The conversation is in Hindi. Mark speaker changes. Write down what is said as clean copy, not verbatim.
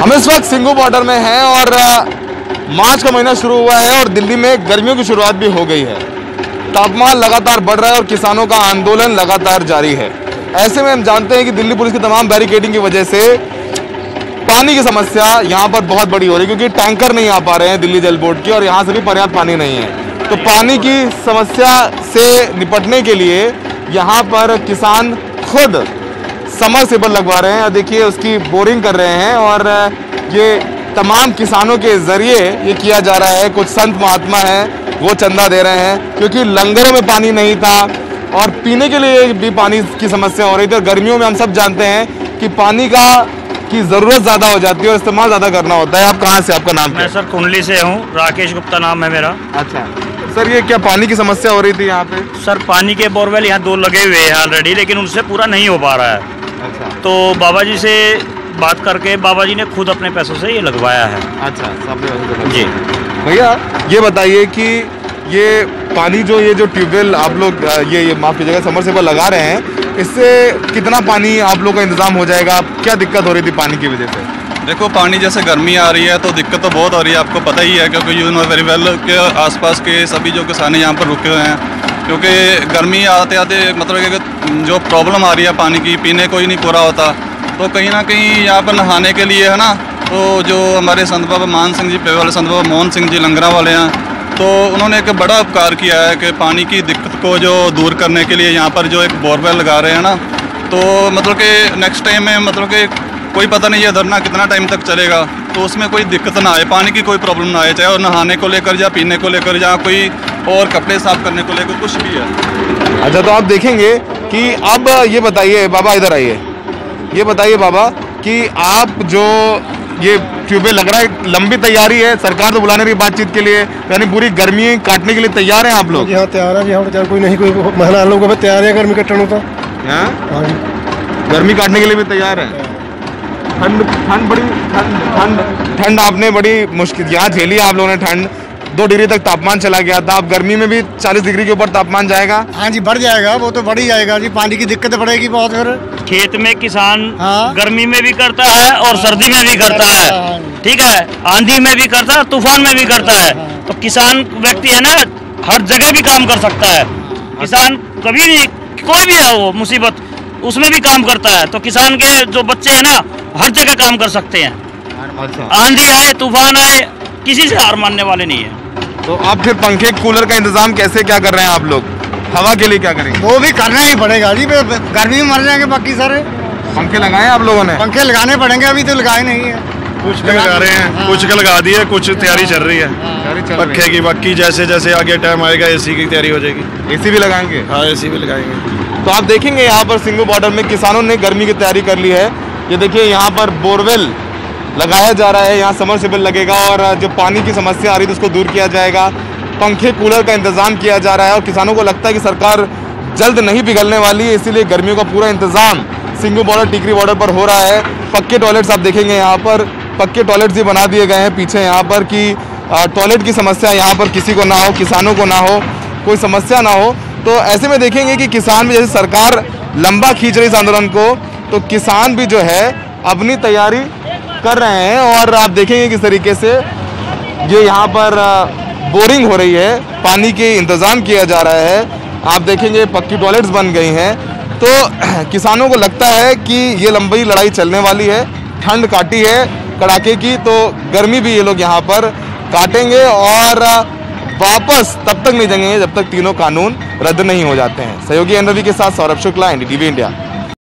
Speaker 1: हम इस वक्त सिंघू बॉर्डर में हैं और मार्च का महीना शुरू हुआ है और दिल्ली में गर्मियों की शुरुआत भी हो गई है। तापमान लगातार बढ़ रहा है और किसानों का आंदोलन लगातार जारी है। ऐसे में हम जानते हैं कि दिल्ली पुलिस की तमाम बैरिकेडिंग की वजह से पानी की समस्या यहाँ पर बहुत बड़ी हो रही है, क्योंकि टैंकर नहीं आ पा रहे हैं दिल्ली जल बोर्ड के, और यहाँ से भी पर्याप्त पानी नहीं है। तो पानी की समस्या से निपटने के लिए यहाँ पर किसान खुद समरसेबल लगवा रहे हैं और देखिए उसकी बोरिंग कर रहे हैं, और ये तमाम किसानों के जरिए ये किया जा रहा है। कुछ संत महात्मा हैं वो चंदा दे रहे हैं, क्योंकि लंगरों में पानी नहीं था और पीने के लिए भी पानी की समस्या हो रही थी। और गर्मियों में हम सब जानते हैं कि पानी की ज़रूरत ज़्यादा हो जाती है और इस्तेमाल ज़्यादा करना होता है। आप कहाँ से, आपका नाम?
Speaker 2: मैं सर कुंडली से हूँ, राकेश गुप्ता नाम है मेरा।
Speaker 1: अच्छा सर, ये क्या पानी की समस्या हो रही थी यहाँ पे?
Speaker 2: सर पानी के बोरवेल यहाँ 2 लगे हुए हैं ऑलरेडी, लेकिन उनसे पूरा नहीं हो पा रहा है।
Speaker 1: अच्छा,
Speaker 2: तो बाबा जी से बात करके बाबा जी ने खुद अपने पैसों से ये लगवाया है।
Speaker 1: अच्छा आपने
Speaker 2: जी
Speaker 1: भैया ये बताइए कि ये पानी जो ट्यूबवेल आप लोग ये माफ़ कीजिएगा समरसेबल लगा रहे हैं, इससे कितना पानी आप लोग का इंतजाम हो जाएगा? क्या दिक्कत हो रही थी पानी की वजह से?
Speaker 3: देखो पानी जैसे गर्मी आ रही है तो दिक्कत तो बहुत हो रही है, आपको पता ही है, क्योंकि यू नो वेरी वेल के आसपास के सभी जो किसान यहाँ पर रुके हुए हैं, क्योंकि गर्मी आते आते मतलब कि जो प्रॉब्लम आ रही है पानी की, पीने को ही नहीं पूरा होता। तो कहीं ना कहीं यहाँ पर नहाने के लिए है ना, तो जो हमारे संत बाबा मान सिंह जी पे वाले संत बाबा मोहन सिंह जी लंगरा वाले हैं, तो उन्होंने एक बड़ा उपकार किया है कि पानी की दिक्कत को जो दूर करने के लिए यहाँ पर जो एक बोरवेल लगा रहे हैं ना, तो मतलब कि नेक्स्ट टाइम में मतलब कि कोई पता नहीं है धरना कितना टाइम तक चलेगा, तो उसमें कोई दिक्कत ना आए, पानी की कोई प्रॉब्लम ना आए, चाहे और नहाने को लेकर या पीने को लेकर या कोई और कपड़े साफ करने को लेकर कुछ भी है।
Speaker 1: अच्छा, तो आप देखेंगे कि अब ये बताइए बाबा, इधर आइए, ये बताइए बाबा कि आप जो ये ट्यूबवेल लग रहा है, लंबी तैयारी है, सरकार तो बुलाने की बातचीत के लिए, यानी पूरी गर्मी काटने के लिए तैयार हैं आप लोग?
Speaker 4: जी हाँ, तैयार है जी। हम कोई नहीं, कोई महिला लोग तैयार है गर्मी कटने होता।
Speaker 1: गर्मी काटने के लिए भी तैयार है। ठंड आपने बड़ी मुश्किल यहाँ झेली आप लोगों ने। ठंड 2 डिग्री तक तापमान चला गया था, अब गर्मी में भी 40 डिग्री के ऊपर तापमान जाएगा।
Speaker 4: हाँ जी, बढ़ जाएगा, वो तो बढ़ ही जाएगा जी। पानी की दिक्कत पड़ेगी बहुत। फिर
Speaker 2: खेत में किसान
Speaker 4: हाँ?
Speaker 2: गर्मी में भी करता है और सर्दी में भी करता है, ठीक है, आंधी में भी करता है, तूफान में भी करता है। तो किसान व्यक्ति है ना, हर जगह भी काम कर सकता है। किसान कभी भी, कोई भी है वो मुसीबत, उसमें भी काम करता है। तो किसान के जो बच्चे हैं ना, हर जगह काम कर सकते हैं।
Speaker 1: अच्छा,
Speaker 2: आंधी आए, तूफान आए, किसी से हार मानने वाले नहीं है।
Speaker 1: तो आप फिर पंखे कूलर का इंतजाम कैसे, क्या कर रहे हैं आप लोग? हवा के लिए क्या करेंगे?
Speaker 4: वो भी करना ही पड़ेगा जी, गर्मी में मर जाएंगे बाकी सारे।
Speaker 1: पंखे लगाए आप लोगों ने?
Speaker 4: पंखे लगाने पड़ेंगे, अभी तो लगाए नहीं है।
Speaker 5: कुछ के लगा रहे हैं, कुछ के लगा दिए, कुछ तैयारी चल रही है पंखे की। बाकी जैसे जैसे आगे टाइम आएगा एसी की तैयारी हो जाएगी।
Speaker 1: एसी भी लगाएंगे?
Speaker 5: हाँ, एसी भी लगाएंगे।
Speaker 1: तो आप देखेंगे यहाँ पर सिंघू बॉर्डर में किसानों ने गर्मी की तैयारी कर ली है। ये देखिए यहाँ पर बोरवेल लगाया जा रहा है, यहाँ समरसेबल लगेगा और जो पानी की समस्या आ रही थी उसको दूर किया जाएगा। पंखे कूलर का इंतजाम किया जा रहा है और किसानों को लगता है कि सरकार जल्द नहीं पिघलने वाली है, इसीलिए गर्मियों का पूरा इंतजाम सिंघू बॉर्डर टिकरी बॉर्डर पर हो रहा है। पक्के टॉयलेट्स आप देखेंगे यहाँ पर, पक्के टॉयलेट्स भी बना दिए गए हैं पीछे यहाँ पर, कि टॉयलेट की समस्या यहाँ पर किसी को ना हो, किसानों को ना हो, कोई समस्या ना हो। तो ऐसे में देखेंगे कि किसान भी, जैसे सरकार लंबा खींच रही इस आंदोलन को, तो किसान भी जो है अपनी तैयारी कर रहे हैं। और आप देखेंगे किस तरीके से ये यहाँ पर बोरिंग हो रही है, पानी के इंतज़ाम किया जा रहा है। आप देखेंगे पक्की टॉयलेट्स बन गई हैं। तो किसानों को लगता है कि ये लंबी लड़ाई चलने वाली है, ठंड काटी है कड़ाके की, तो गर्मी भी ये लोग यहाँ पर काटेंगे और वापस तब तक नहीं जाएंगे जब तक तीनों कानून रद्द नहीं हो जाते हैं। सहयोगी एनरवी के साथ सौरभ शुक्ला, NDTV इंडिया।